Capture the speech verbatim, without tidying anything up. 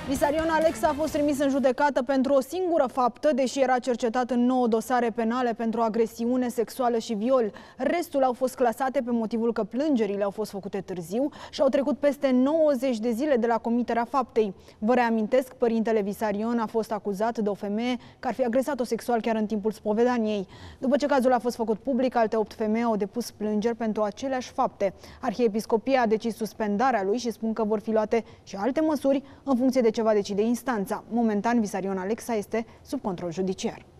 Visarion Alexa a fost trimis în judecată pentru o singură faptă, deși era cercetat în nouă dosare penale pentru agresiune sexuală și viol. Restul au fost clasate pe motivul că plângerile au fost făcute târziu și au trecut peste nouăzeci de zile de la comiterea faptei. Vă reamintesc, părintele Visarion a fost acuzat de o femeie că ar fi agresat-o sexual chiar în timpul spovedaniei. După ce cazul a fost făcut public, alte opt femei au depus plângeri pentru aceleași fapte. Arhiepiscopia a decis suspendarea lui și spun că vor fi luate și alte măsuri în funcție de ce va decide instanța. Momentan, Visarion Alexa este sub control judiciar.